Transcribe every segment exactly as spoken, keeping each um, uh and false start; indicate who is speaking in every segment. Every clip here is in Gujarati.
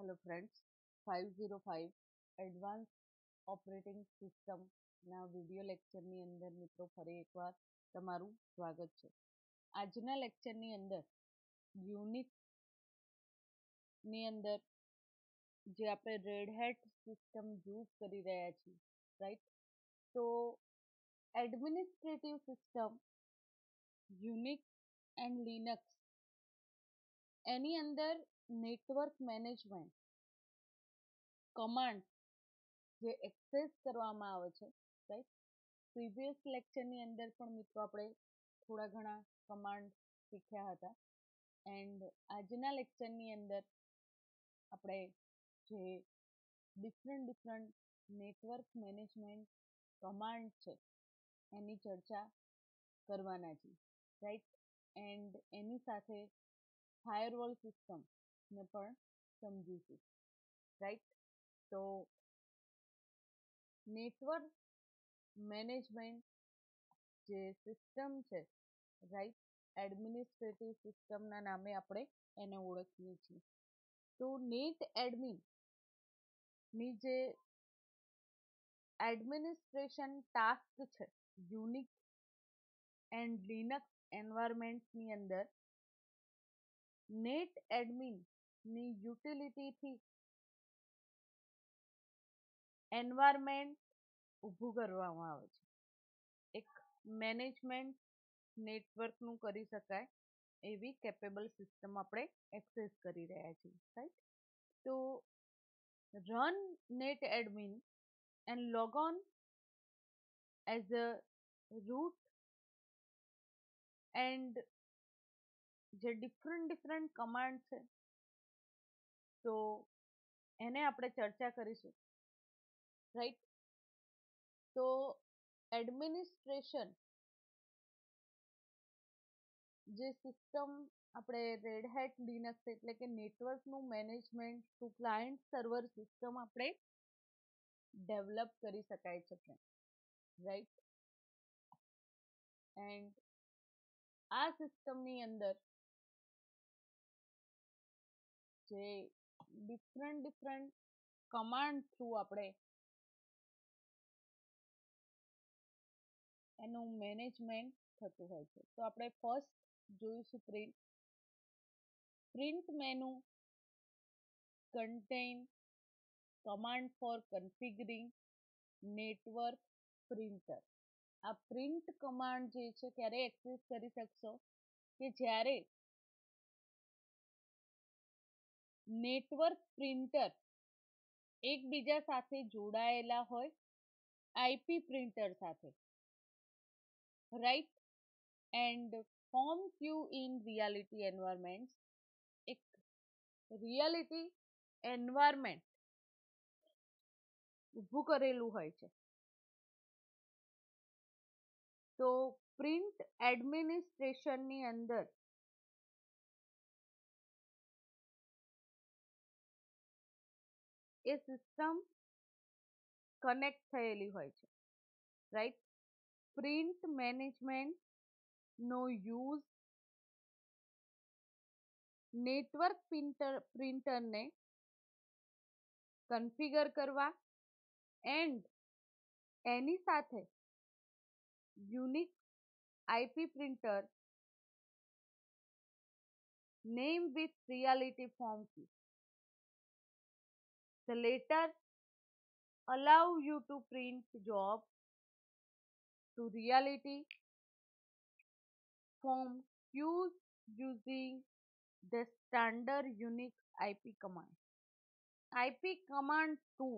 Speaker 1: Hello friends, five zero five advance operating સિસ્ટમના વિડીયો લેક્ચરની અંદર મિત્રો ફરી એકવાર તમારું સ્વાગત છે. આજના લેક્ચરની અંદર યુનિક્સની અંદર જે આપણે રેડ હેટ સિસ્ટમ યુઝ કરી રહ્યા છીએ, રાઈટ? તો administrative system Unix and Linux એની અંદર નેટવર્ક મેનેજમેન્ટ કમાન્ડ જે એક્સેસ કરવામાં આવે છે, રાઈટ? પ્રીવિયસ લેક્ચરની અંદર પણ મિત્રો આપણે થોડા ઘણા કમાન્ડ શીખ્યા હતા એન્ડ આજના લેક્ચરની અંદર આપણે જે different different network management command છે એની ચર્ચા કરવાના છીએ, રાઈટ? એન્ડ એની સાથે ફાયરવોલ સિસ્ટમને પણ સમજીશું, રાઈટ? તો નેટવર્ક મેનેજમેન્ટ જે સિસ્ટમ છે, રાઈટ, એડમિનિસ્ટ્રેટિવ સિસ્ટમના નામે આપણે એને ઓળખીએ છીએ. તો નેટ એડમિનની જે એડમિનિસ્ટ્રેશન ટાસ્ક છે યુનિક્સ એન્ડ લિનક્સ એન્વાયરમેન્ટની અંદર નેટ એડમિનની યુટિલિટીથી એન્વાયરમેન્ટ ઊભું કરવામાં આવે છે. એક મેનેજમેન્ટ નેટવર્કનું કરી શકાય એવી કેપેબલ સિસ્ટમ આપણે એક્સેસ કરી રહ્યા છીએ, રાઈટ? તો run net admin and log on as a root and જે ડિફરન્ટ ડિફરન્ટ કમાન્ડ છે તો એને આપણે ચર્ચા કરીશું, રાઈટ? તો એડમિનિસ્ટ્રેશન જે સિસ્ટમ આપણે રેડ હેટ લિનક્સ એટલે કે નેટવર્કનું management to client server system આપણે ડેવલપ કરી શકાય છે, ફ્રેન્ડ, રાઈટ? એન્ડ આ સિસ્ટમની અંદર જે ડિફરન્ટ ડિફરન્ટ કમાન્ડ થ્રુ આપણે એનું મેનેજમેન્ટ થતું હોય છે. તો આપણે ફર્સ્ટ જોઈશું print print menu content command for configuring network printer. આ પ્રિન્ટ કમાન્ડ જે છે ક્યારે એક્સેસ કરી શકશો કે જ્યારે નેટવર્ક પ્રિન્ટર એકબીજા સાથે જોડાયેલા હોય આઈપી પ્રિન્ટર સાથે, right? And form queue in reality environment, એક રિયાલિટી એન્વાયરમેન્ટ ઊભું કરેલું હોય છે. તો પ્રિન્ટ એડમિનિસ્ટ્રેશનની અંદર એ સિસ્ટમ કનેક્ટ થયેલી હોય છે, રાઈટ? પ્રિન્ટ મેનેજમેન્ટ નો યુઝ નેટવર્ક પ્રિન્ટર પ્રિન્ટરને કન્ફિગર કરવા એન્ડ એની સાથે unique IP printer name with reality form key. The latter allow you to print job to reality form queues using the standard Unix I P command. I P command to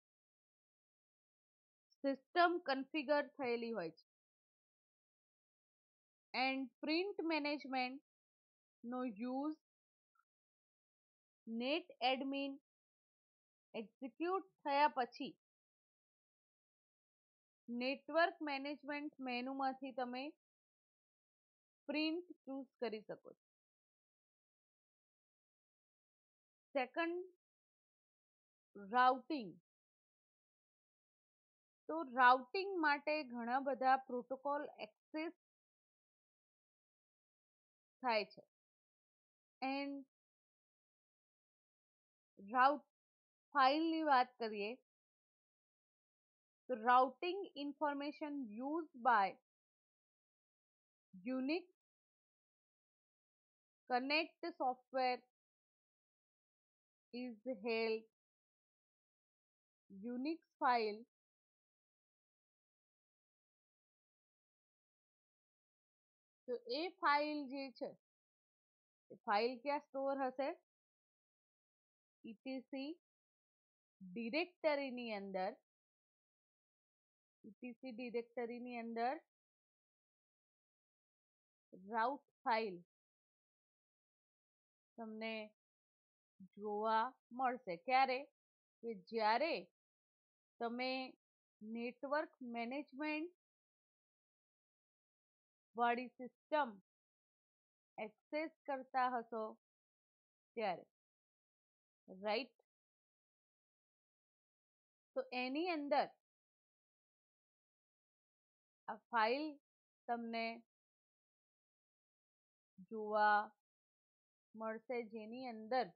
Speaker 1: system configure થયેલી હોય છે એન્ડ પ્રિન્ટ મેનેજમેન્ટ નો યુઝ નેટ એડમિન એક્ઝિક્યુટ થયા પછી નેટવર્ક મેનેજમેન્ટ મેનુમાંથી તમે પ્રિન્ટ ચૂઝ કરી શકો છો. Second, routing. તો રાઉટિંગ માટે ઘણા બધા પ્રોટોકોલ એક્સેસ થાય છે એન્ડ રાઉટ ફાઇલની વાત કરીએ તો routing information use by unique connect software is held Unix file તો એ ફાઇલ જે છે એ ફાઇલ ક્યાં સ્ટોર હશે ઇટીસી ડિરેક્ટરીની અંદર ઇટીસી ડિરેક્ટરીની અંદર રાઉટ ફાઇલ તમને જોવા મળશે ક્યારે કે જ્યારે તમે નેટવર્ક મેનેજમેન્ટ વાળી સિસ્ટમ એક્સેસ કરતા હશો ત્યારે રાઈટ તો એની અંદર આ ફાઇલ તમને જોવા મળશે જેની અંદર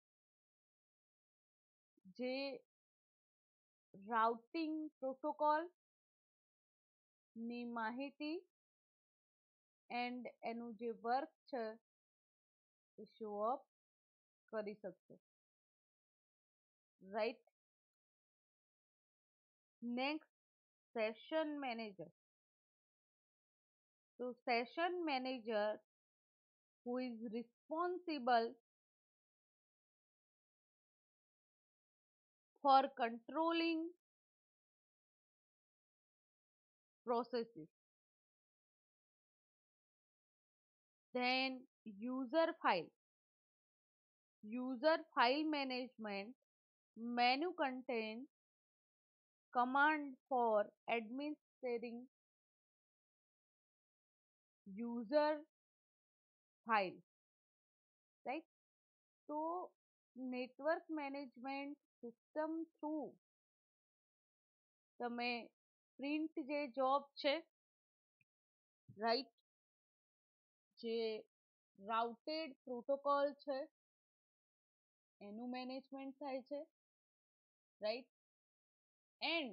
Speaker 1: જે રાઉટિંગ પ્રોટોકોલ ની માહિતી એન્ડ એનું જે વર્ક છે એ શો અપ કરી શકશે રાઈટ નેક્સ્ટ સેશન મેનેજર તો session manager who is responsible for controlling processes. Then user file. User file management menu contains command for administering user file. Right? So network management system through તમે પ્રિન્ટ જે જોબ છે રાઈટ જે રાઉટેડ પ્રોટોકોલ છે એનું મેનેજમેન્ટ થાય છે રાઈટ એન્ડ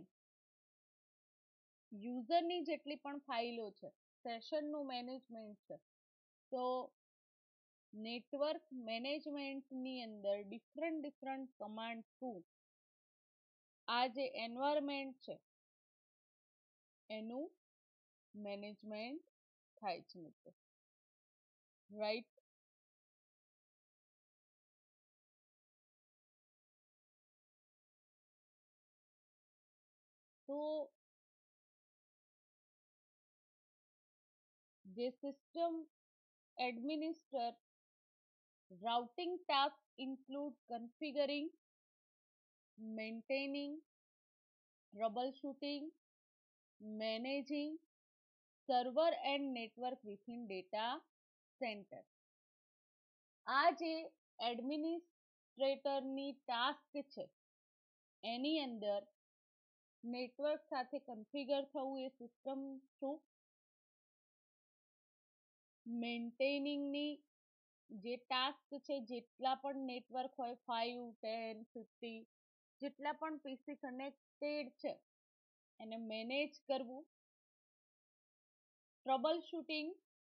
Speaker 1: યુઝરની જેટલી પણ ફાઇલો છે સેશનનું મેનેજમેન્ટ છે તો નેટવર્ક મેનેજમેન્ટની અંદર ડિફરન્ટ ડિફરન્ટ કમાન્ડ થ્રુ આ જે એન્વાયરમેન્ટ છે એનું મેનેજમેન્ટ થાય છે મિત્રો રાઈટ તો જે system administer routing tasks include configuring maintaining troubleshooting managing server and network within data center આ જે એડમિનિસ્ટ્રેટરની ટાસ્ક છે એની અંદર નેટવર્ક સાથે કન્ફિગર થવું એ સિસ્ટમ થ્રુ મેન્ટેનિંગની જે ટાસ્ક છે જેટલા પણ નેટવર્ક હોય ફાઈવ ટેન ફિફ્ટી જેટલા પણ પીસી કનેક્ટેડ છે એને મેનેજ કરવું ટ્રબલ શૂટિંગ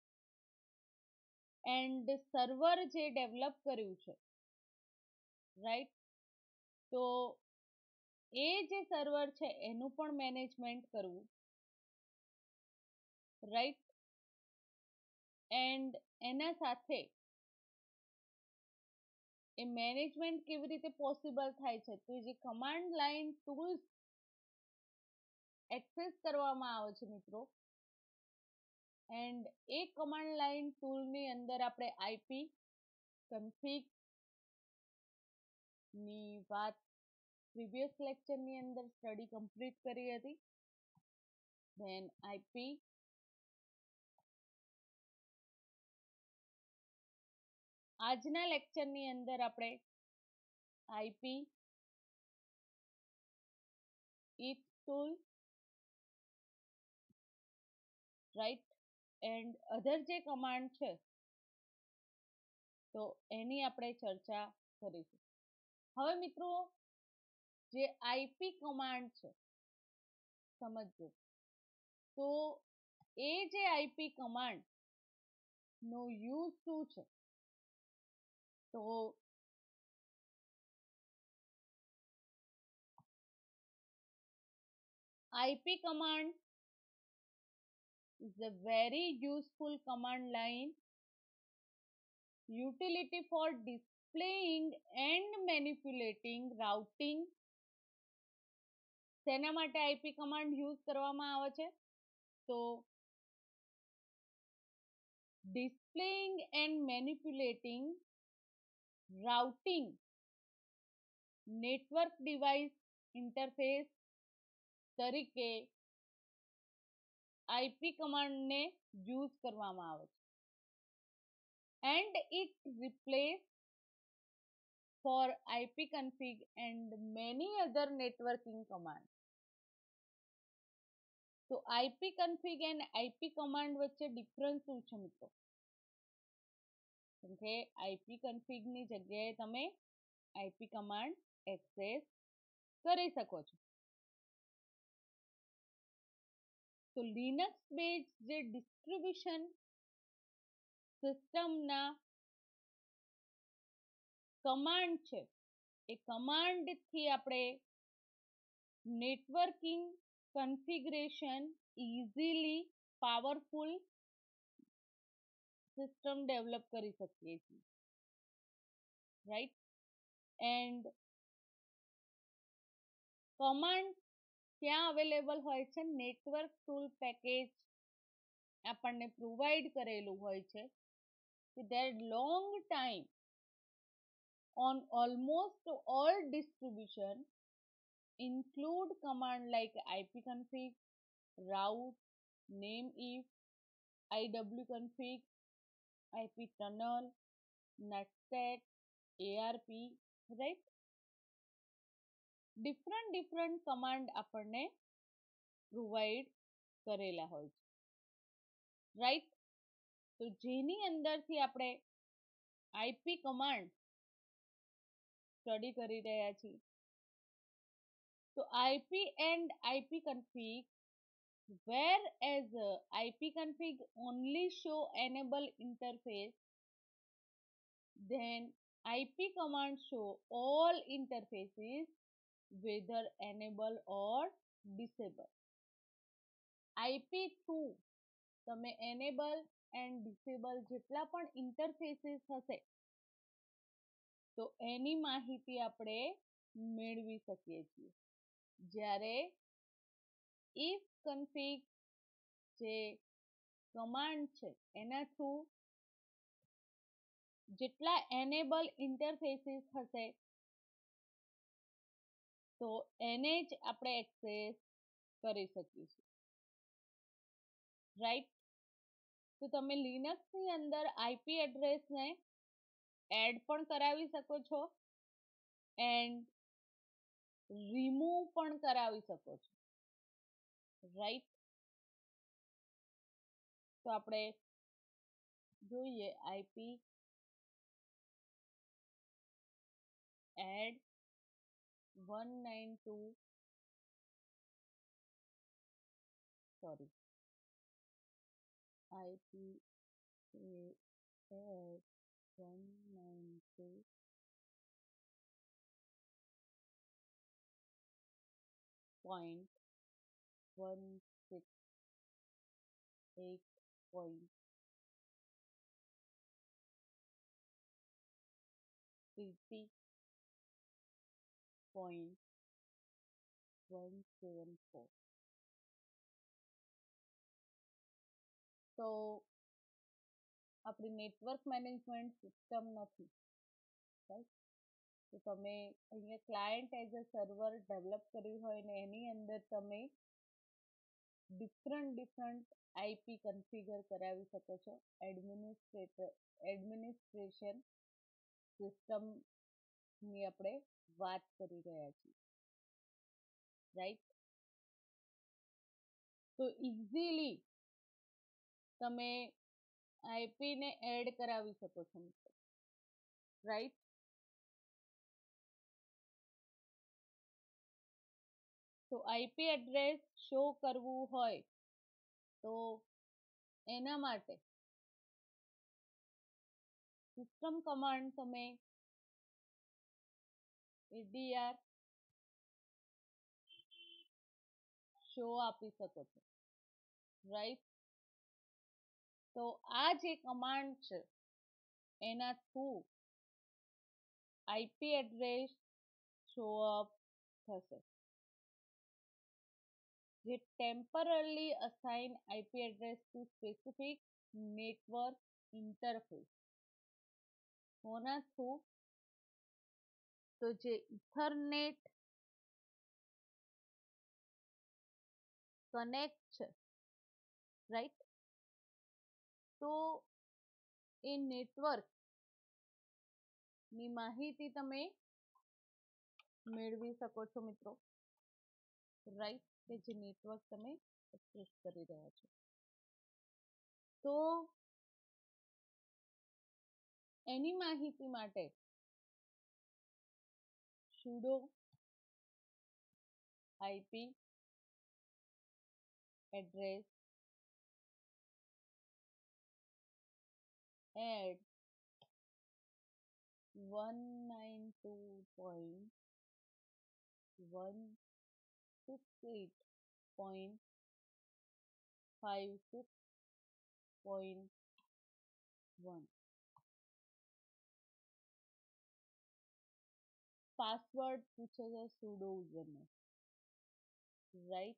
Speaker 1: એન્ડ સર્વર જે ડેવલપ કર્યું છે રાઈટ તો એ જે સર્વર છે એનું પણ મેનેજમેન્ટ કરવું રાઈટ એન્ડ એના સાથે એ મેનેજમેન્ટ કેવી રીતે પોસિબલ થાય છે તો જે કમાન્ડ લાઇન ટૂલ્સ એક્સેસ કરવામાં આવે છે મિત્રો એન્ડ એ કમાન્ડ લાઇન ટૂલની અંદર આપણે આઈપી કન્ફિગ ની વાત પ્રીવિયસ લેક્ચરની અંદર સ્ટડી કમ્પ્લીટ કરી હતી ધેન આઈપી આજના લેક્ચરની અંદર આપણે IP if tool right and other જે કમાન્ડ છે તો એની આપણે ચર્ચા કરીશું હવે મિત્રો જે આઈપી કમાન્ડ છે સમજજો, તો એ જે આઈપી કમાન્ડ નો યુઝ શું છે, તો IP command is a very useful command line utility for displaying and manipulating routing. શેના માટે આઈપી કમાન્ડ યુઝ કરવામાં આવે છે, તો displaying and manipulating routing network device interface તરીકે આઈપી કમાન્ડને યુઝ કરવામાં આવે છે. And it replace for ipconfig and many other networking commands. તો ipconfig and ip command વચ્ચે ડિફરન્સ શું છે મિત્રો, કેમ કે ipconfig ની જગ્યાએ તમે ip કમાન્ડ એક્સેસ કરી શકો છો. તો લિનક્સ બેઝ જે ડિસ્ટ્રીબ્યુશન સિસ્ટમના કમાન્ડ છે, એ કમાન્ડથી આપણે networking configuration easily powerful system develop કરી શકીએ છીએ, રાઈટ. એન્ડ કમાન્ડ ક્યાં અવેલેબલ હોય છે, નેટવર્ક ટૂલ પેકેજ આપણને પ્રોવાઈડ કરેલું હોય છે that long time on almost all distribution include command like ipconfig, route, nameif, iwconfig, iptunnel, netstat, arp, right. Different different command આપણને પ્રોવાઈડ કરેલા હોય છે, રાઈટ. તો જેની અંદરથી આપણે આઈપી કમાન્ડ સ્ટડી કરી રહ્યા છીએ. તો IP and ipconfig whereas uh, ipconfig only show enable interface, then ip command show all interfaces whether enable or disable. IP through તમે enable and disable જેટલા પણ interfaces હશે, તો એની માહિતી આપણે મેળવી શકીએ છીએ. જ્યારે if config જે કમાન્ડ છે એના થ્રુ જેટલા enable interfaces હશે, તો એને જ આપણે એક્સેસ કરી શકીશું, રાઈટ. તો તમે લિનક્સની અંદર આઈપી એડ્રેસને એડ પણ કરાવી શકો છો એન્ડ રિમૂવ પણ કરાવી શકો છો, રાઈટ. તો આપણે જોઈએ IP add one ninety-two sorry ip add one ninety-two point one sixty-eight point thirty point one seventy-four. તો આપણી નેટવર્ક મેનેજમેન્ટ સિસ્ટમ નથી, રાઈટ. તો તમે અહીંયા client as a server develop કર્યું હોય ને એની અંદર તમે ડિફરન્ટ ડિફરન્ટ આઈપી કન્ફિગર કરાવી શકો છો. એડમિનિસ્ટ્રેટર એડમિનિસ્ટ્રેશન સિસ્ટમની આપણે વાત કરી રહ્યા છીએ, રાઈટ. તો ઇઝીલી તમે આઈપીને એડ કરાવી શકો છો, રાઈટ. તો આઈપી એડ્રેસ શો કરવું હોય તો એના માટે સિસ્ટમ કમાન્ડ તમે એડીઆર શો આપી શકો છો, રાઈટ. તો આ જે કમાન્ડ છે એના through IP address show up થશે. જે temporary assign IP address to specific network interface કોના થ્રુ, તો જે ઇથરનેટ કનેક્ટ છે, રાઈટ. તો એ નેટવર્ક ની માહિતી તમે મેળવી શકો છો મિત્રો, રાઈટ. કે જે નેટવર્ક તમે એક્સેસ કરી રહ્યા છો. તો એની માહિતી માટે sudo IP address add one ninety-two dot one sixty-eight dot fifty-six dot one password પૂછે છે sudo username, રાઈટ.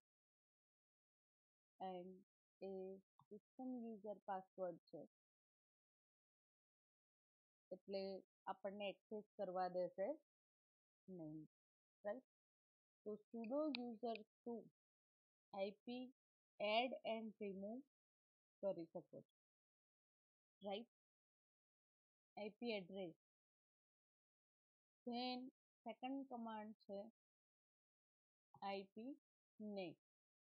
Speaker 1: એન્ડ એ સિસ્ટમ યુઝર પાસવર્ડ છે એટલે આપણને એક્સેસ કરવા દેશે નહીં, રાઈટ. તો sudo user to IP add and remove કરી શકો છો, right. IP address. Then second command છે આઈપી નેટ.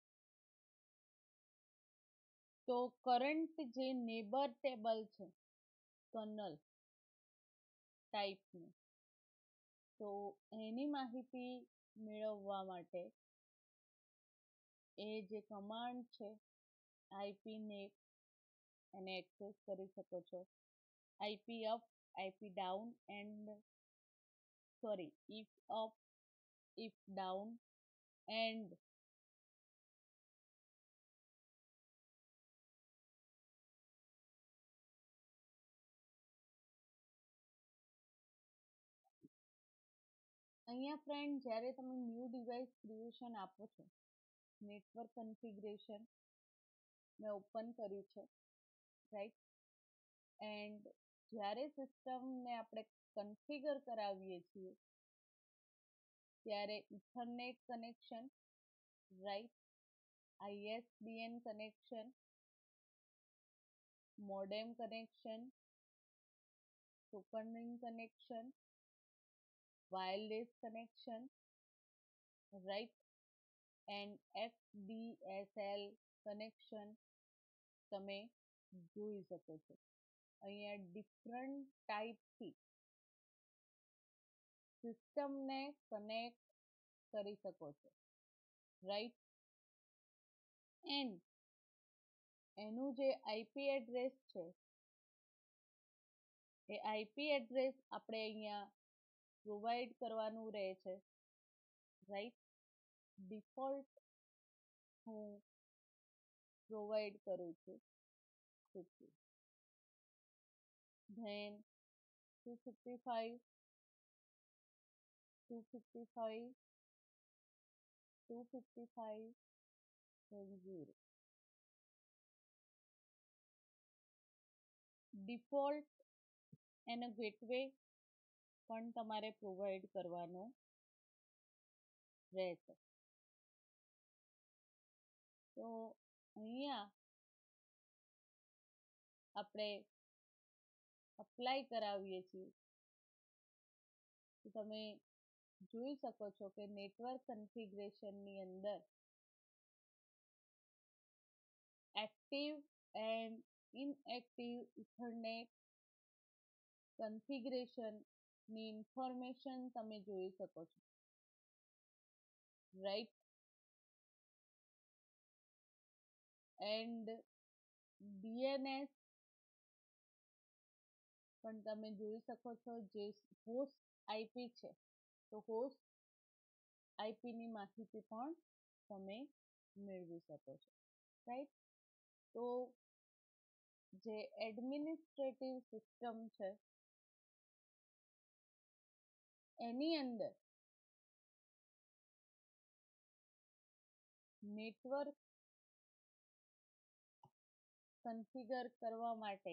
Speaker 1: તો કરંટ જે નેબર ટેબલ છે કર્નલ ટાઈપનું, તો એની માહિતી મેળવવા માટે એ જે કમાન્ડ છે આઈપી નેટ એને એક્સેસ કરી શકો છો. IP up, IP down and sorry if up, if down and અહીંયા ફ્રેન્ડ જ્યારે તમે ન્યૂ ડિવાઇસ ક્રિએશન આપો છો, નેટવર્ક કન્ફિગરેશન મેં ઓપન કર્યું છે, રાઈટ. એન્ડ જ્યારે સિસ્ટમને આપણે કન્ફિગર કરાવીએ છીએ ત્યારે ethernet connection, right, ISDN connection, modem connection, token ring connection, wireless connection, right, and FDSL connection તમે જોઈ શકો છો. અહીંયા ડિફરન્ટ ટાઈપથી સિસ્ટમને કનેક્ટ કરી શકો છો, રાઈટ. એન્ડ એનું જે આઈપી એડ્રેસ છે એ આઈપી એડ્રેસ આપણે અહીંયા પ્રોવાઈડ કરવાનું રહે છે, રાઈટ. ડિફોલ્ટ હું પ્રોવાઈડ કરું છું fifty, then two fifty five, two fifty five, two fifty five, zero. Default એનો ગેટવે પણ તમારે પ્રોવાઈડ કરવાનો રહેશે. તો અહીંયા આપણે અપ્લાય કરાવીએ છીએ તો તમે જોઈ શકો છો કે નેટવર્ક કન્ફિગરેશનની અંદર એક્ટિવ એન્ડ ઇનએક્ટિવ ઇથરનેટ કન્ફિગરેશનની ઇન્ફોર્મેશન તમે જોઈ શકો છો, રાઈટ. એન્ડ ડીએનએસ પણ તમે જોઈ શકો છો, જે હોસ્ટ આઈપી છે, તો હોસ્ટ આઈપીની માહિતી પણ તમે મેળવી શકો છો, રાઈટ. તો જે એડમિનિસ્ટ્રેટિવ સિસ્ટમ છે એની અંદર નેટવર્ક કન્ફિગર કરવા માટે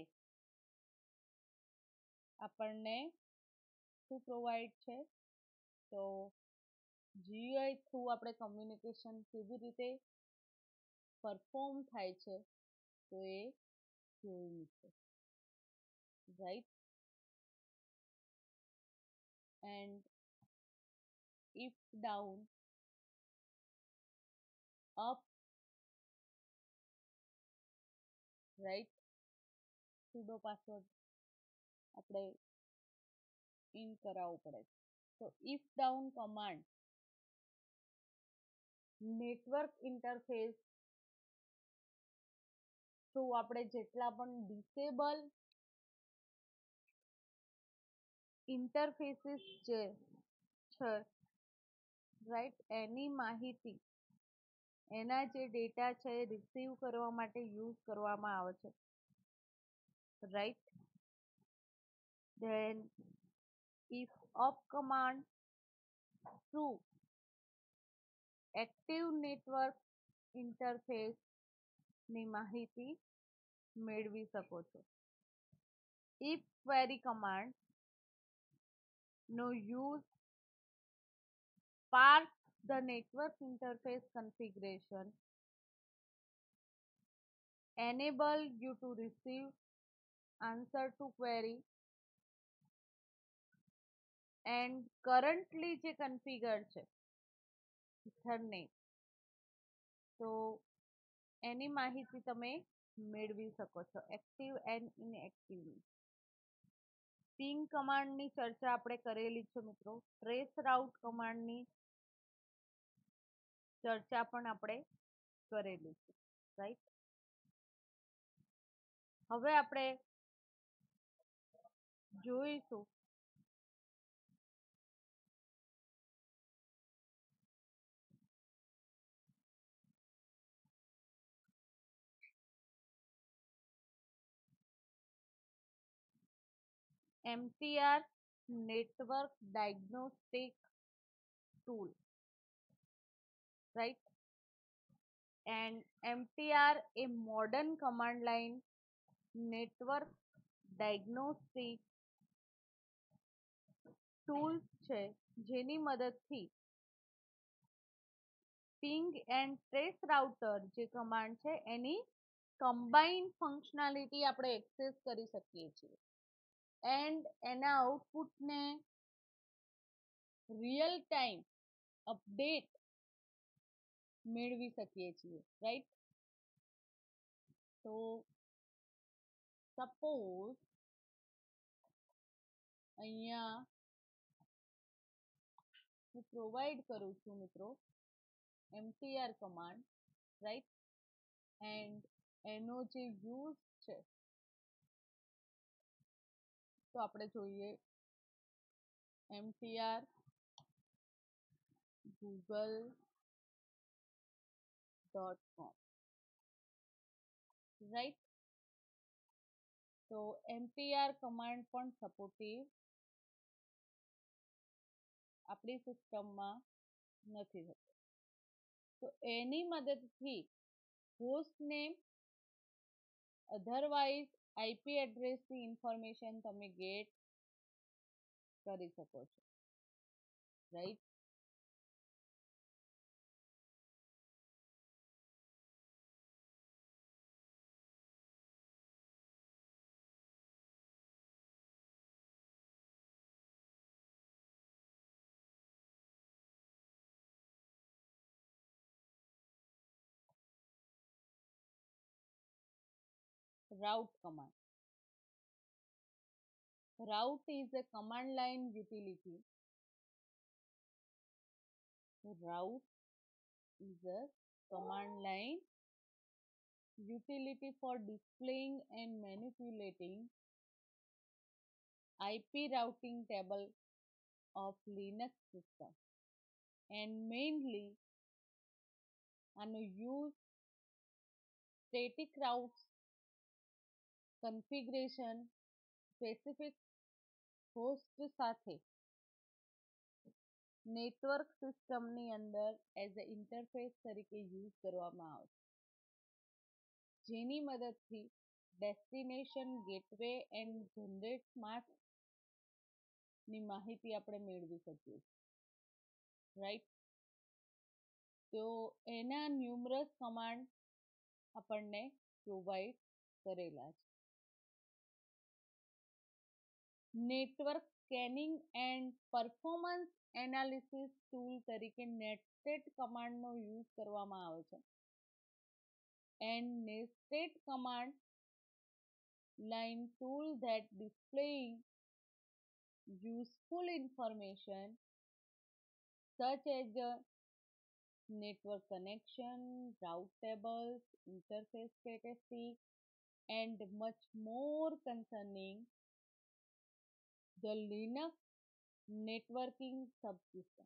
Speaker 1: આપણને શું પ્રોવાઈડ છે, તો જીયુઆઈ થ્રુ આપણે કમ્યુનિકેશન કેવી રીતે પરફોર્મ થાય છે તો એ જોયું છે, right. And if down up, right. Sudo password આપણે ઇન કરાવવું પડે. તો if down command network interface through આપણે જેટલા પણ ડિસેબલ ઇન્ટરફેસીસ જે છે, રાઈટ, એની માહિતી એના જે ડેટા છે એ રિસીવ કરવા માટે યુઝ કરવામાં આવે છે, right. Then if up command through active network interface ની માહિતી મેળવી શકો છો. if query કમાન્ડ નો use parse the network interface configuration, enable you to receive answer to query and currently જે કન્ફિગર છે ઇથરનેટ, તો એની માહિતી તમે મેળવી શકો છો, એક્ટિવ એન્ડ ઇનએક્ટિવની. પિંગ કમાન્ડની ચર્ચા આપણે કરેલી છે મિત્રો. ટ્રેસ રાઉટ કમાન્ડની ચર્ચા પણ આપણે કરેલી છે, રાઈટ. હવે આપણે જોઈશું MTR network diagnostic tool, right. And MTR એ modern command line network diagnostic tools છે, જેની મદદથી પિંગ એન્ડ ટ્રેસ રાઉટર જે કમાન્ડ છે એની કમ્બાઈન ફંક્શનાલિટી આપણે એક્સેસ કરી શકીએ છીએ એન્ડ એના આઉટપુટને રિયલ ટાઈમ અપડેટ મેળવી શકીએ છીએ, રાઈટ. તો સપોઝ અહીંયા હું પ્રોવાઈડ કરું છું મિત્રો એમટીઆર કમાન્ડ, રાઈટ. એન્ડ એનો જે યુઝ છે તો આપણે જોઈએ MTR Google dot com, right. તો એમટીઆર કમાન્ડ પણ સપોર્ટિવ આપણી સિસ્ટમમાં નથી થતો, તો એની મદદથી હોસ્ટ નેમ અધરવાઇઝ આઈપી એડ્રેસની ઇન્ફોર્મેશન તમે ગેટ કરી શકો છો, right. Route command. Route is a command line utility. Route is a command line utility for displaying and manipulating I P routing table of Linux system, and mainly આનો use static routes configuration specific host સાથે નેટવર્ક સિસ્ટમની અંદર એઝ અ ઇન્ટરફેસ તરીકે યુઝ કરવામાં આવે જેની મદદથી ડેસ્ટિનેશન ગેટવે એન્ડ જનરેટ માસ્કની માહિતી આપણે મેળવી શકીએ રાઈટ. તો એના ન્યુમરસ કમાન્ડ આપણને પ્રોવાઈડ કરેલા છે. Network scanning and performance analysis tool તરીકે નેટસ્ટેટ કમાન્ડનો યુઝ કરવામાં આવે છે. And netstat command line tool that displaying useful information such as the network connection, route tables, interface statistics, and much more concerning the Linux networking subsystem.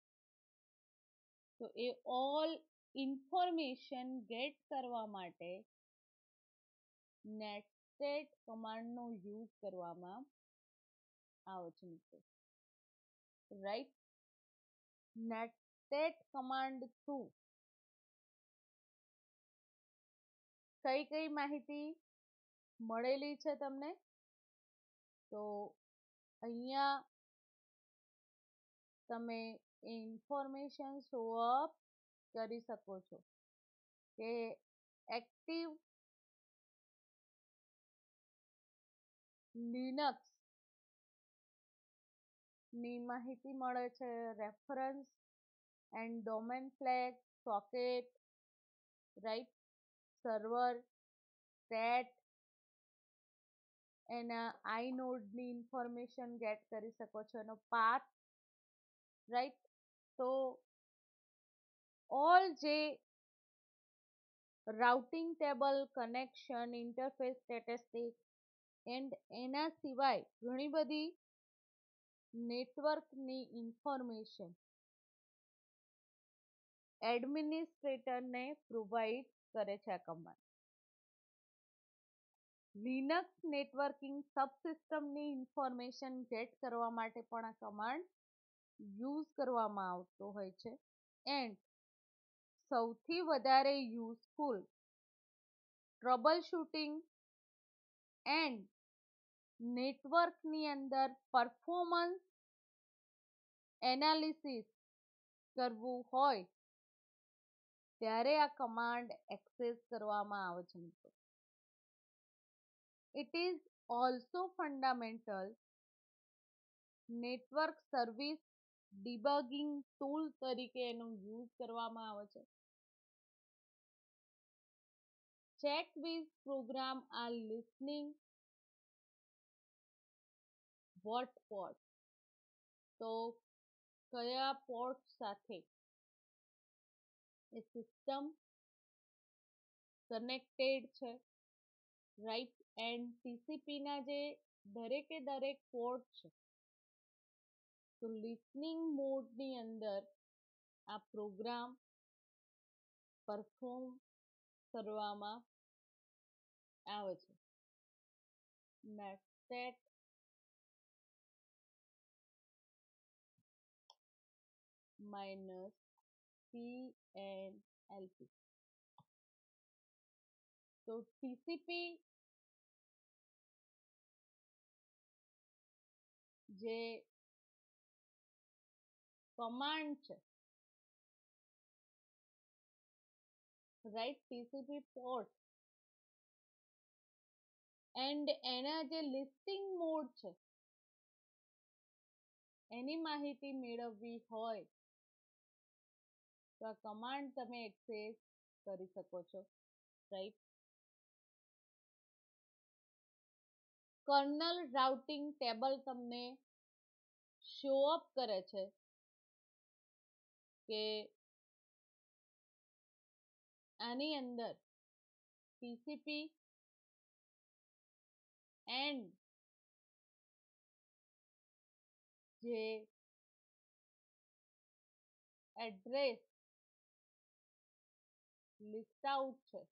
Speaker 1: So એ all information get કરવા માટે નેટસ્ટેટ કમાન્ડનો યુઝ કરવામાં આવે છે મિત્રો રાઈટ. નેટસ્ટેટ કમાન્ડ થ્રુ કઈ કઈ માહિતી મળેલી છે તમને? તો અહીંયા તમે ઇન્ફોર્મેશન શો અપ કરી શકો છો કે એક્ટિવ લિનક્સ ની માહિતી મળે છે, reference and domain flag, socket, right, server, set, એના આઈનોડની ઇન્ફોર્મેશન ગેટ કરી શકો છો, એનો પાથ રાઈટ. તો ઓલ જે routing table, connection, interface statistic and એના સિવાય ઘણી બધી નેટવર્કની ઇન્ફોર્મેશન એડમિનિસ્ટ્રેટરને પ્રોવાઈડ કરે છે આ કમાન્ડ. લિનક્સ નેટવર્કિંગ સબસિસ્ટમની ઇન્ફોર્મેશન ગેટ કરવા માટે પણ આ કમાન્ડ યુઝ કરવામાં આવતો હોય છે. એન્ડ સૌથી વધારે યુઝફુલ ટ્રબલ શૂટિંગ એન્ડ નેટવર્કની અંદર પરફોર્મન્સ એનાલિસિસ કરવું હોય ત્યારે આ કમાન્ડ એક્સેસ કરવામાં આવે છે મિત્રો. It is also fundamental network service debugging tool તરીકે એનો યુઝ કરવામાં આવે છે. Check with program are listening what port, તો કયા પોર્ટ સાથે એ સિસ્ટમ કનેક્ટેડ છે રાઈટ. એન્ડ ટીસીપીના જે દરેકે દરેક પોર્ટ છે તો લિસનિંગ મોડની અંદર આ પ્રોગ્રામ પરફોર્મ કરવામાં આવે છે. Netstat minus P N L P. તો ટીસીપી જે કમાન્ડ છે રાઈટ, ટીસીપી પોર્ટ એન્ડ એના જે લિસ્ટિંગ મોડ છે એની માહિતી મેળવવી હોય તો આ કમાન્ડ તમે એક્સેસ કરી શકો છો રાઈટ. કર્નલ રાઉટિંગ ટેબલ તમને શો અપ કરે છે કે આની અંદર ટીસીપી એન્ડ જે એડ્રેસ લિસ્ટ આઉટ છે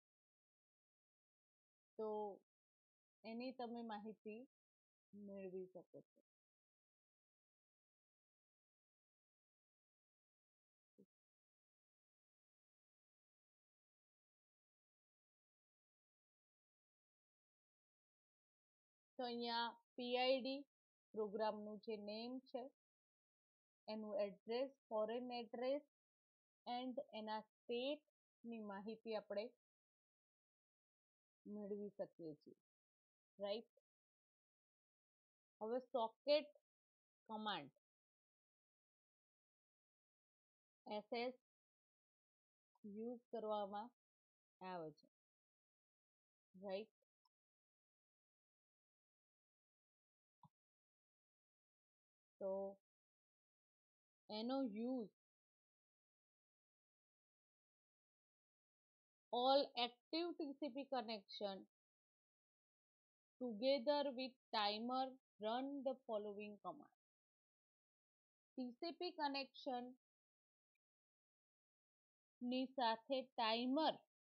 Speaker 1: તો એની તમે માહિતી મેળવી શકો છો. તો અહીંયા પીઆઈડી પ્રોગ્રામનું જે નેમ છે એનું એડ્રેસ, ફોરેન એડ્રેસ એન્ડ એના સ્ટેટની માહિતી આપણે મેળવી શકીએ છીએ, રાઈટ. હવે સોકેટ કમાન્ડ એસએસ યુઝ કરવામાં આવે છે, રાઈટ. તો એનો use all active T C P connection together with timer run the following command. T C P connection ની સાથે ટાઈમર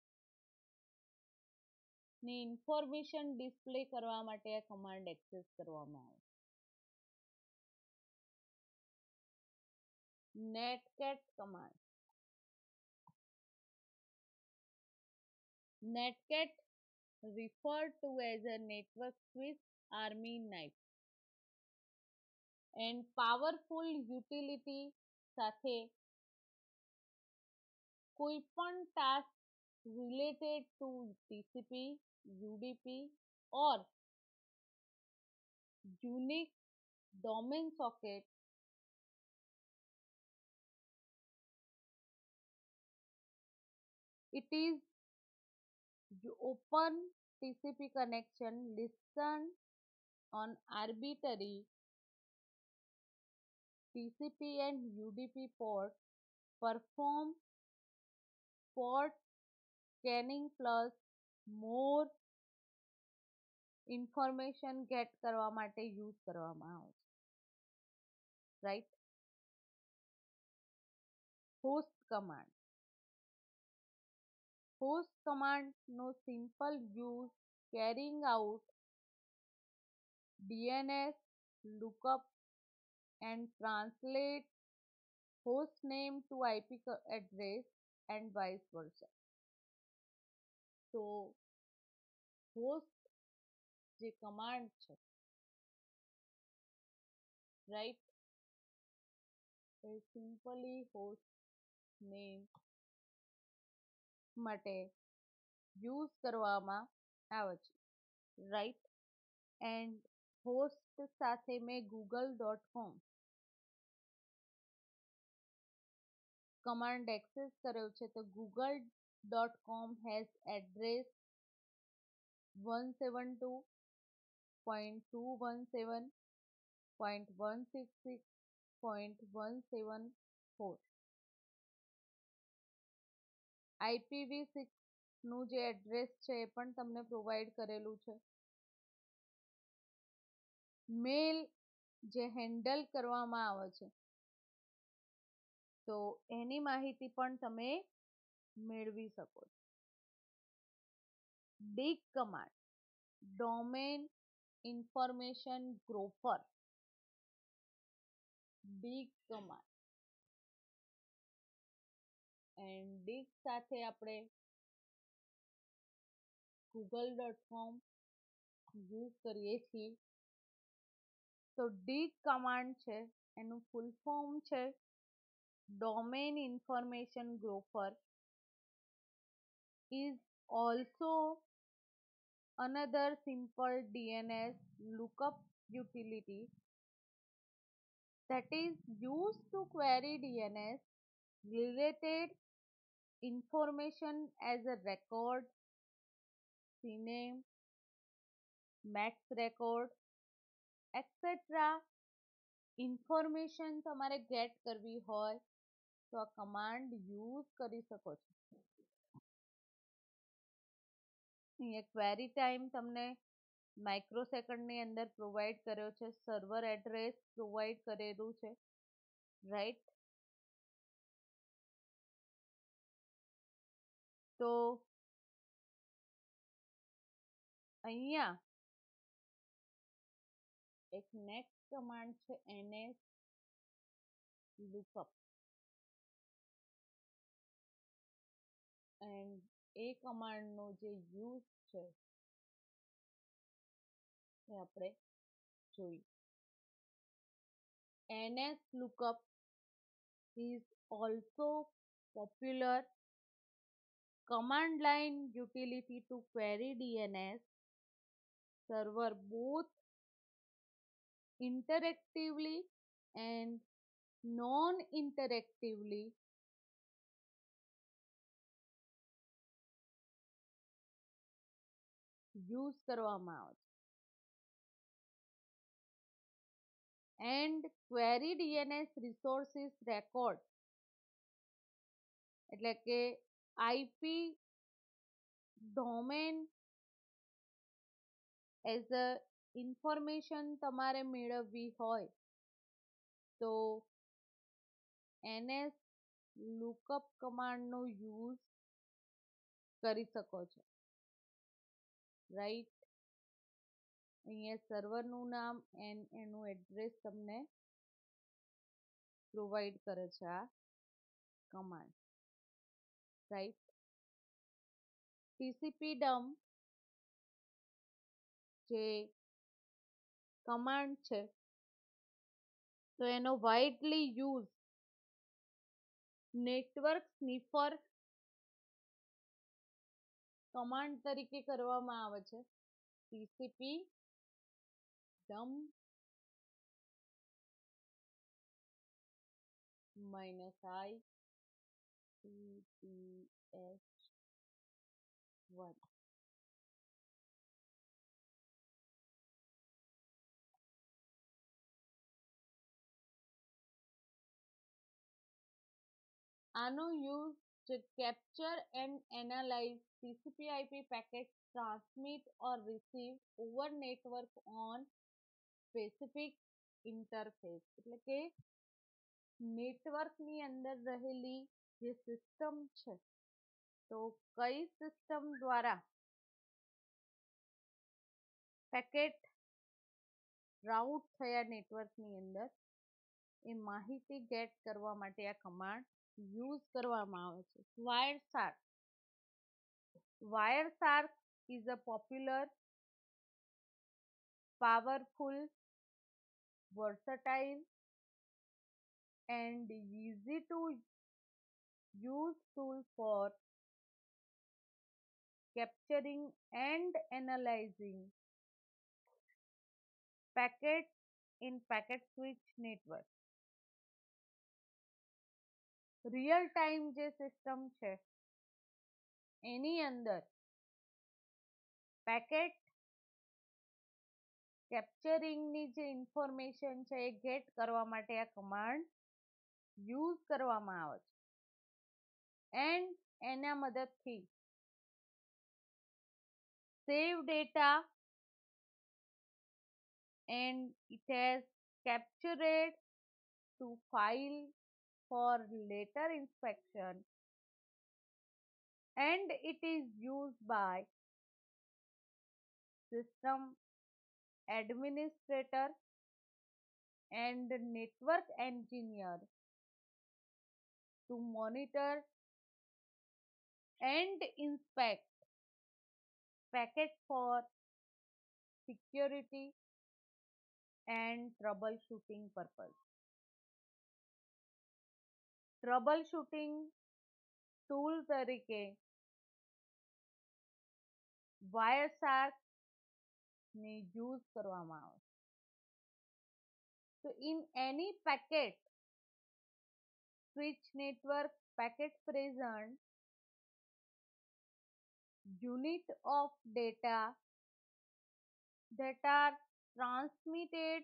Speaker 1: ની ઇન્ફોર્મેશન ડિસ્પ્લે કરવા માટે આ કમાન્ડ એક્સેસ કરવામાં આવે. netcat command. netcat referred to as a network Swiss army knife and powerful utility સાથે કોઈ પણ task related to T C P, U D P or unique domain socket it is open T C P connection listen on arbitrary T C P and U D P port perform port scanning plus more information get કરવા માટે યુઝ કરવામાં આવે છે, રાઈટ. હોસ્ટ કમાન્ડ હોસ્ટ કમાન્ડનો simple use carrying out DNS lookup and translate host name to I P address and vice versa. તો હોસ્ટ જે કમાન્ડ છે, રાઈટ, એ સિમ્પલી હોસ્ટ નેમ માટે યુઝ કરવામાં આવે છે, રાઈટ. એન્ડ હોસ્ટ સાથે મેં Google dot com command access કર્યો છે તો Google dot com has address one seventy-two dot two seventeen dot one sixty-six dot one seventy-four. I P v six નું જે એડ્રેસ છે એ પણ તમને પ્રોવાઈડ કરેલું છે. મેલ જે હેન્ડલ કરવામાં આવે છે તો એની માહિતી પણ તમે મેળવી શકો છો. Dig command domain information groper dig command and dig સાથે આપણે ગૂગલ ડોટ કોમ યુઝ કરીએ છીએ. તો ડીગ કમાન્ડ છે એનું ફૂલ ફોર્મ છે domain information groper is also another simple D N S lookup utility that is used to query D N S related information as a record, C name, max record, et cetera. Information તમારે ગેટ કરવી હોય તો આ કમાન્ડ યુઝ કરી શકો છો. અહીંયા ક્વેરી ટાઈમ તમને માઇક્રોસેકન્ડની અંદર પ્રોવાઈડ કર્યો છે, સર્વર એડ્રેસ પ્રોવાઈડ કરેલું છે, રાઈટ. તો અહીંયા એક નેક્સ્ટ કમાન્ડ છે એનએસ lookup, એન્ડ એ કમાન્ડનો જે યુઝ છે એ આપણે જોઈએ. NS lookup is also popular command line utility to query D N S server both interactively and non-interactively. Use કરવામાં આવે છે. And query DNS resources record એટલે કે IP domain as a information તમારે મેળવવી હોય તો એનએસ લુકઅપ કમાન્ડનો યુઝ કરી શકો છો, રાઈટ. અહીંયા સર્વરનું નામ એન્ડ એનું એડ્રેસ તમને પ્રોવાઈડ કરે છે આ કમાન્ડ, રાઈટ. ટીસીપી ડમ્પ જે કમાન્ડ છે તો એનો widely use network sniffer command તરીકે કરવામાં આવે છે. TCP dump minus I TPS one. આનો use to capture and analyze T C P I P packets transmit or receive over network on specific interface એટલે કે નેટવર્કની અંદર રહેલી જે સિસ્ટમ છે તો કઈ સિસ્ટમ દ્વારા પેકેટ રાઉટ થયા નેટવર્કની અંદર એ માહિતી ગેટ કરવા માટે આ કમાન્ડ યુઝ કરવામાં આવે છે. Wireshark Wireshark is a popular, powerful, versatile and easy to use tool for capturing and analyzing packets in packet switch network. Real time જે સિસ્ટમ છે એની અંદર પેકેટ કેપ્ચરિંગની જે ઇન્ફોર્મેશન છે એ ગેટ કરવા માટે આ કમાન્ડ યુઝ કરવામાં આવે છે. એન્ડ એના મદદથી save data and it has captured to file for later inspection and it is used by system administrator and network engineer to monitor and inspect packets for security and troubleshooting purpose. Troubleshooting tool તરીકે વાયરસાર્કને યુઝ કરવામાં આવે છે. So in any packet switch network packet present unit of data that are transmitted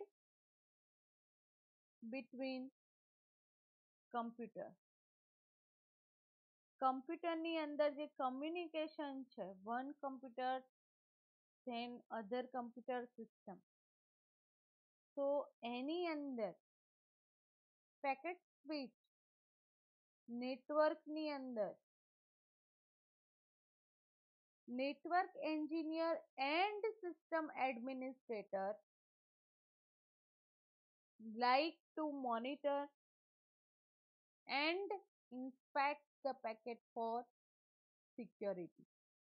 Speaker 1: between computer. કમ્પ્યુટરની અંદર જે કમ્યુનિકેશન છે, one computer then other computer system, તો એની અંદર પેકેટ સ્વિચ નેટવર્કની અંદર network engineer and system administrator like to monitor and inspect the packet for security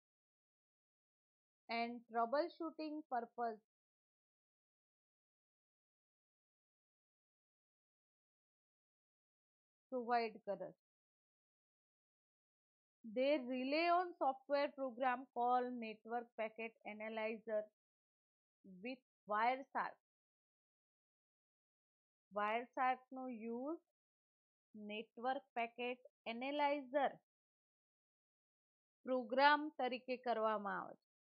Speaker 1: and troubleshooting purpose provide કરે છે. They rely on software program called network packet analyzer with Wireshark. Wiresharkનો use network packet analyzer program તરીકે કરવામાં આવે છે.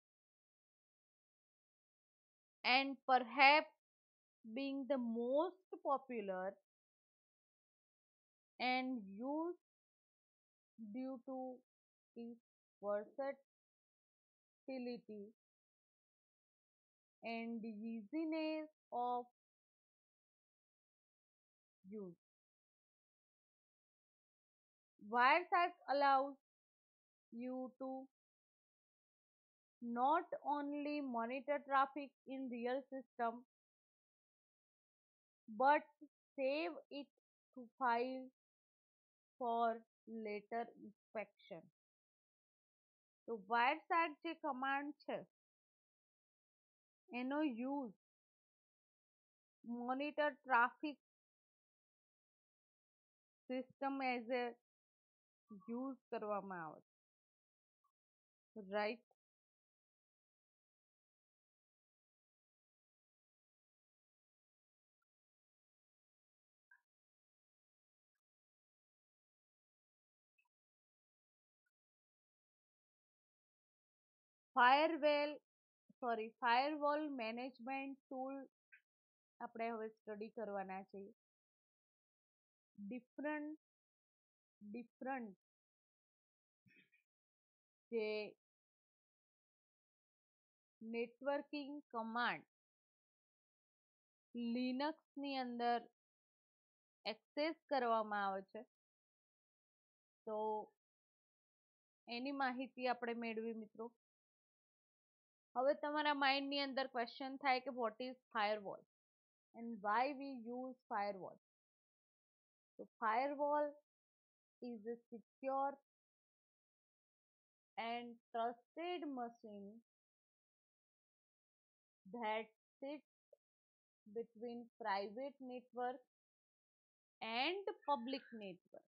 Speaker 1: And perhaps being the most popular and used due to its versatility and easiness of use. Wireshark allows you to not only monitor traffic in real system but save it to file for later inspection. તો Wireshark જે કમાન્ડ છે એનો use monitor traffic system as a use કરવામાં આવે છે, right. Firewall sorry firewall management tool આપણે હવે સ્ટડી કરવાના છીએ. ડિફરન્ટ ડિફરન્ટ જે નેટવર્કિંગ કમાન્ડ લિનક્સની અંદર એક્સેસ કરવામાં આવે છે, તો એની માહિતી આપણે મેળવી મિત્રો. હવે તમારા માઇન્ડની અંદર ક્વેશ્ચન થાય કે what is firewall and why we use firewall. તો firewall is a secure and trusted machine that sits between private network and public network.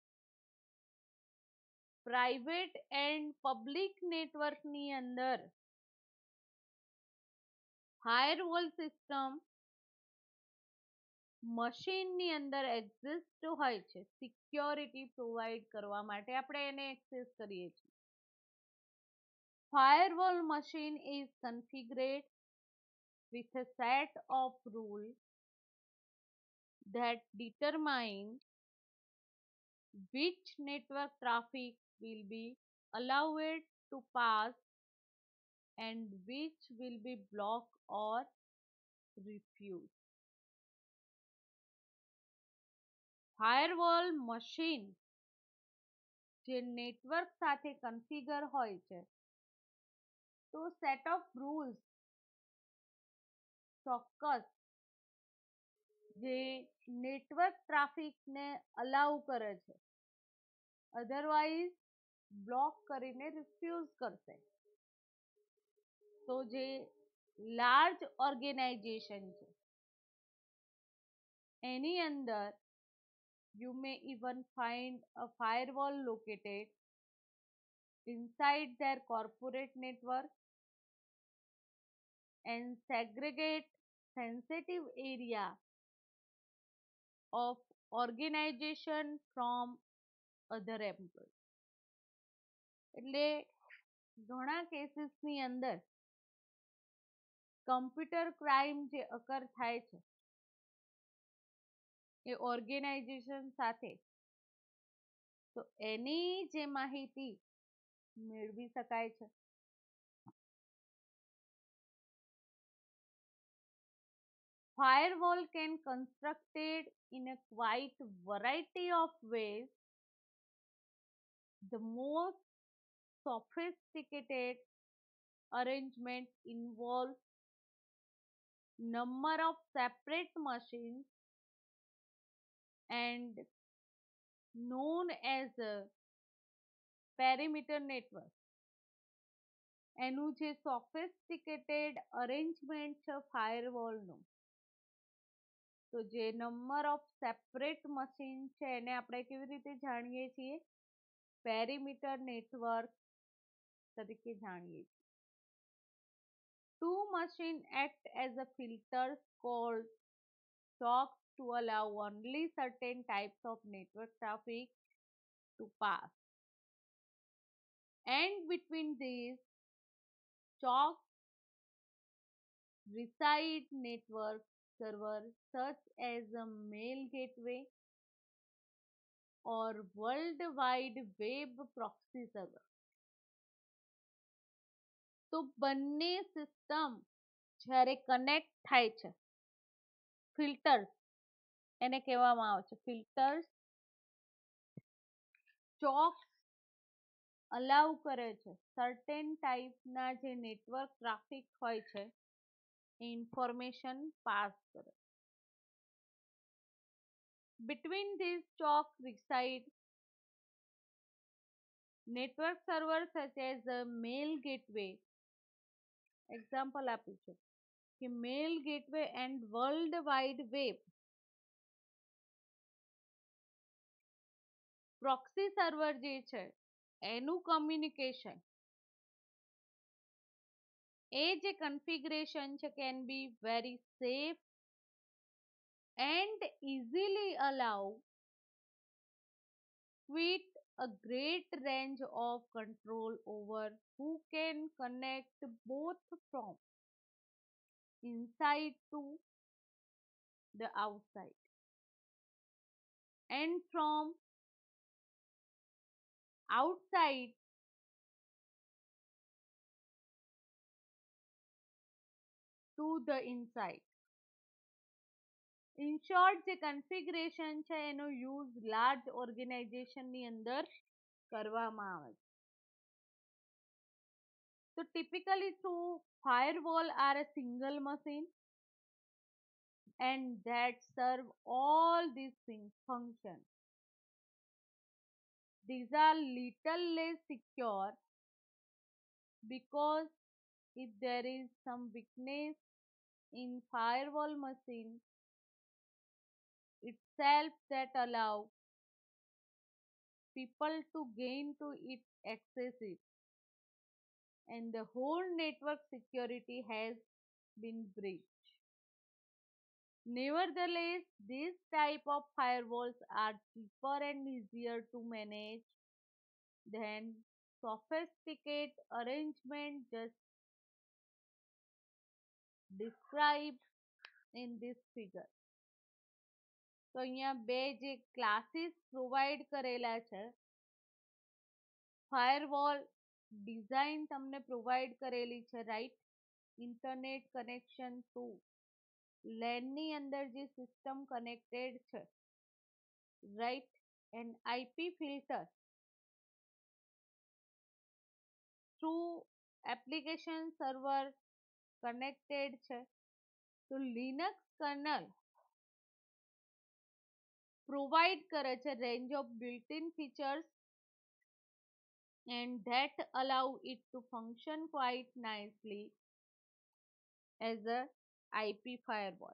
Speaker 1: Private and public નેટવર્કની અંદર ફાયરવોલ સિસ્ટમ મશીનની અંદર એક્ઝિસ્ટ હોય છે સિક્યોરિટી પ્રોવાઈડ કરવા માટે આપણે એને એક્સેસ કરીએ છીએ. Firewall machine is configured with a set of rules that determine which network traffic will be allowed to pass and which will be blocked or refused. Firewall machine જે નેટવર્ક સાથે કન્ફિગર હોય છે, તો સેટ ઓફ રૂલ્સ ચોક્કસ જે નેટવર્ક ટ્રાફિકને અલાઉ કરે છે, અધરવાઇઝ બ્લોક કરીને રિફ્યુઝ કરશે. તો જે લાર્જ ઓર્ગેનાઇઝેશન છે એની અંદર you may even find a firewall located inside their corporate network and segregate sensitive area of organization from other employees. એટલે ઘણા કેસીસની અંદર કમ્પ્યુટર ક્રાઇમ જે અકર થાય છે એ ઓર્ગેનાઇઝેશન સાથે, તો એની જે માહિતી મેળવી શકાય છે. Firewall can constructed in a quite variety of ways. The most sophisticated arrangement involves number of separate machines and known as a perimeter network. એનું જે સોફિસ્ટિકેટેડ અરેન્જમેન્ટ છે ફાયરવોલનું, તો જે નંબર ઓફ સેપરેટ મશીન છે એને આપણે કેવી રીતે જાણીએ છીએ? પેરીમીટર નેટવર્ક તરીકે જાણીએ છીએ. Two machines act as a filters called chokes to allow only certain types of network traffic to pass. And between these chokes reside network server such as a mail gateway or World Wide Web proxy server. તો બંને સિસ્ટમ જ્યારે કનેક્ટ થાય છે, ફિલ્ટર્સ એને કહેવામાં આવે છે. ફિલ્ટર્સ ચોક્સ અલાઉ કરે છે સર્ટેન ટાઈપના જે નેટવર્ક ટ્રાફિક હોય છે એ ઇન્ફોર્મેશન પાસ કરે. Between this choke reside network server such as mail gateway. Example આપું છું કે mail gateway and world wide web. Proxy server જે છે એનું કમ્યુનિકેશન, એ જે કન્ફિગરેશન છે can be very safe and easily allow with a great range of control over who can connect both from inside to the outside and from outside to the inside. In short જે કન્ફિગરેશન છે એનો યુઝ લાર્જ ઓર્ગેનાઇઝેશનની અંદર કરવામાં આવે છે. તો typically through firewall are a single machine and that serve all these things function. These are little less secure because if there is some weakness in firewall machine itself that allow people to gain to it access it, and the whole network security has been breached. Nevertheless, these type of firewalls are cheaper and easier to manage than sophisticated arrangement just described in this figure. તો અહીંયા બે જે ક્લાસીસ પ્રોવાઈડ કરેલા છે, ફાયરવોલ ડિઝાઇન તમને પ્રોવાઈડ કરેલી છે, રાઈટ. ઇન્ટરનેટ કનેક્શન થ્રુ લેનની અંદર જે સિસ્ટમ કનેક્ટેડ છે, right. And IP filter through application server connected છે. તો લિનક્સ કર્નલ પ્રોવાઈડ કરે છે range of built-in features and that allow it to function quite nicely as a I P firewall.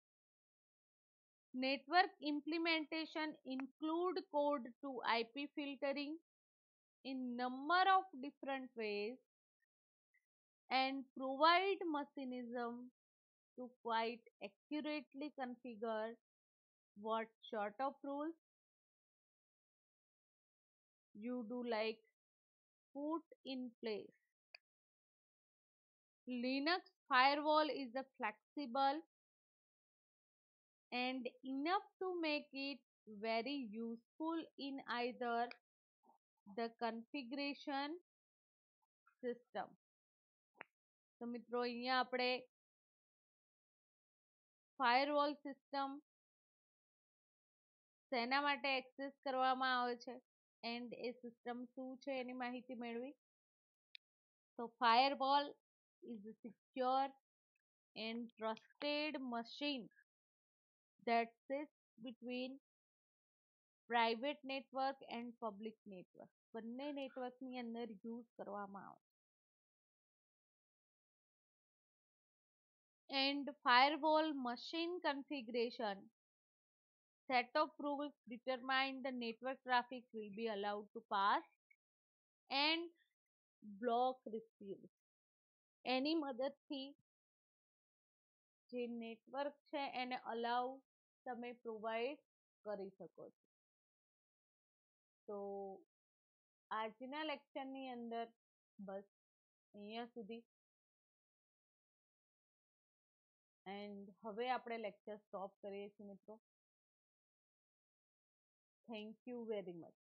Speaker 1: Network implementation include code to I P filtering in number of different ways and provide mechanism to quite accurately configure what sort of rules you do like put in place. Linux firewall is a flexible and enough to make it very useful in either the configuration system. તો મિત્રો અહીંયા આપણે ફાયરવોલ સિસ્ટમ શેના માટે એક્સેસ કરવામાં આવે છે એન્ડ એ સિસ્ટમ શું છે એની માહિતી મેળવી. તો firewall is a secure and trusted machine that sits between private network and public network. બંને નેટવર્કની અંદર યુઝ કરવામાં આવે છે. And firewall machine configuration set of rules determine the network traffic will be allowed to pass and block receives. એની મદદથી જે નેટવર્ક છે એને અલાઉ તમે પ્રોવાઈડ કરી શકો છો. તો આજના લેક્ચરની અંદર બસ અહીંયા સુધી. એન્ડ હવે આપણે લેક્ચર સ્ટોપ કરીએ છીએ મિત્રો. Thank you very much.